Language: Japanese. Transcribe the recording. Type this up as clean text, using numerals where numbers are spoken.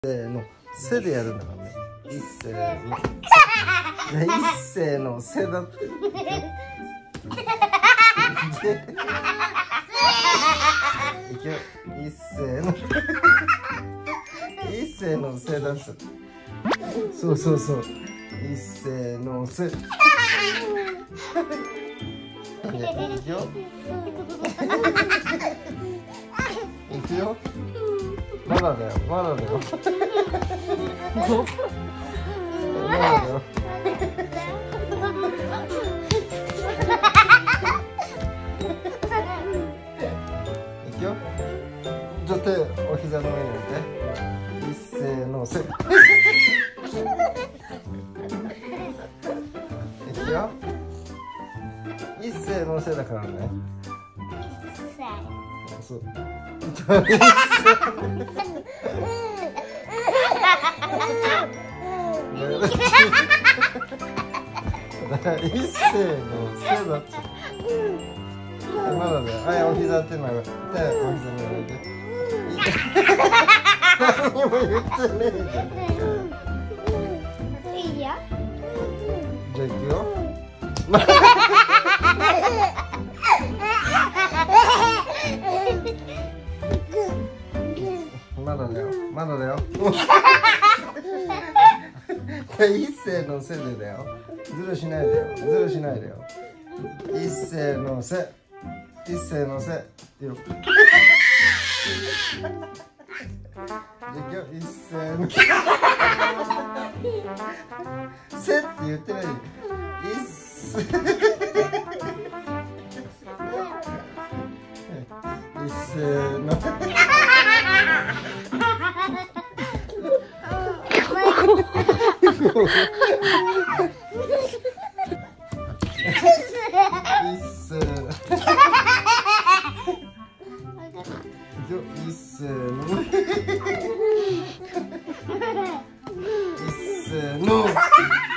せーの、せでやるんだからね。いっせーの。いっせーの、せだって。いくよ。いっせーの。いっせーの、せだす。そうそうそう。いっせーの、せ。いくよ。いくよ。まだだよ、まだだよ。まだだよ。いくよ。じゃあ手お膝の上に置いて。いっせーの、せ。いくよ。いっせーの、せだからね。そう。一斉のせだって。まだだよ。はい、お膝ってのは手お膝に置いて。何も言ってねえじゃん。 いいよ。 じゃあ行くよ。まだだよ。まだだよ。一斉のせでだよ。ずるしないでよ。ずるしないでよ。一斉のせ。一斉のせ。よ。一斉のせって言ってない。一斉。一斉の。一斉の。一斉の。